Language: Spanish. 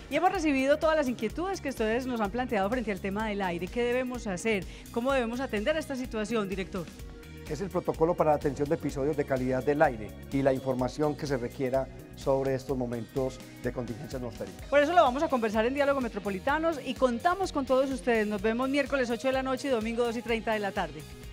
Y hemos recibido todas las inquietudes que ustedes nos han planteado frente al tema del aire. ¿Qué debemos hacer? ¿Cómo debemos atender a esta situación, director? Es el protocolo para la atención de episodios de calidad del aire y la información que se requiera sobre estos momentos de contingencia atmosférica. Por eso lo vamos a conversar en Diálogo Metropolitanos y contamos con todos ustedes. Nos vemos miércoles 8 de la noche y domingo 2:30 de la tarde.